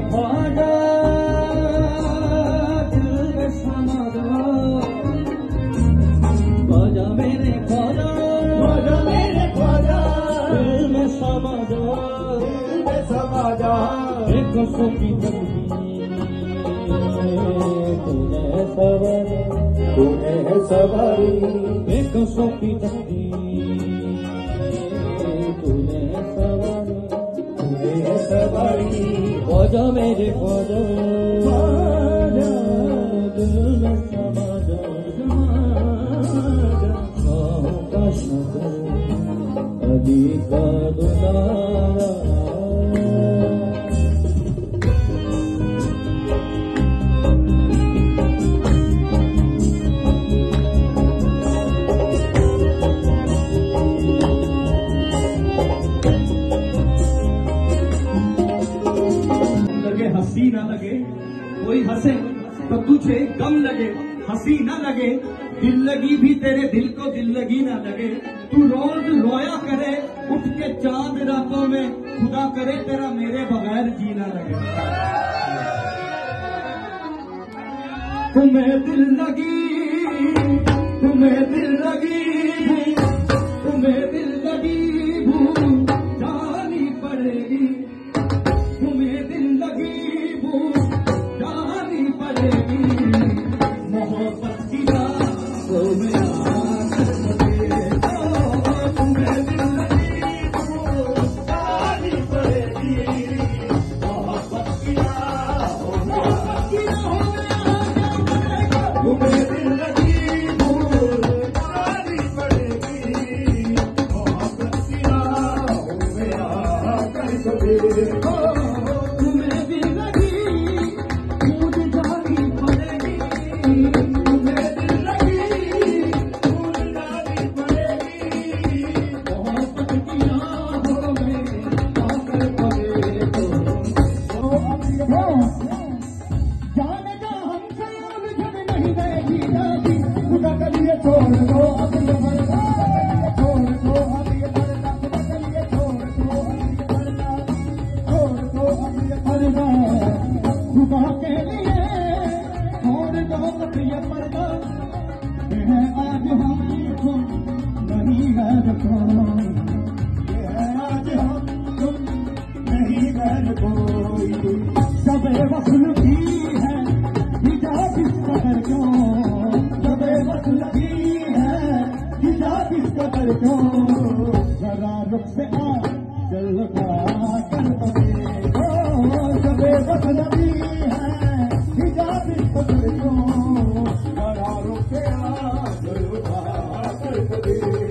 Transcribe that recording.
ख्वाजा दिल में समा जा, ख्वाजा मेरे ख्वाजा, ख्वाजा मेरे ख्वाजा दिल में समा जा, दिल में समा जा। एक की तूने सवारी, तूने है सवारी, एक की तूने सवारी, तूने है सवारी। ख्वाजा मेरे ख्वाजा, ख्वाजा दिल में समा जा, शाहों का शक्र अली का दुलारा। हंसी ना लगे कोई हंसे तो तुझे गम लगे, हंसी ना लगे दिल लगी भी तेरे दिल को दिल लगी ना लगे। तू रोज रोया करे उठ के चांद रातों में, खुदा करे तेरा मेरे बगैर जीना लगे। तुम्हें दिल लगी, तुम्हें दिल लगी, तुम्हें दिल लगी भूल जानी पड़ेगी, तुम्हें दिल लगी भूल जानी पड़ेगी। मोहब्बत की राहों में आकर बने, तुम्हें दिल लगी भूल जानी पड़ेगी। मोहब्बत की राहों में आकर बने, तुम्हें दिल लगी भूल जानी पड़ेगी। मोहब्बत की राहों में आकर बने, जाने का हमसे उलझन नहीं रहेगी, खुदा के लिए छोड़ दो अब ये पर्दा, छोड़ दो अब ये पर्दा, खुदा के लिए छोड़ दो अब ये पर्दा, छोड़ दो अब ये पर्दा, खुदा के लिए छोड़ दो अब ये पर्दा। ये है आज हम तुम नहीं गैर कोई, ये है आज हम तुम नहीं गैर कोई। जबे वसल की है हिजाब इस कदर क्यों, जबे वसल की है हिजाब इस कदर क्यों। जरा रुख से आ चल लगा कर बने, जबे वसल की है हिजाब इस कदर क्यों। जरा रुख से आ चल लगा कर बने।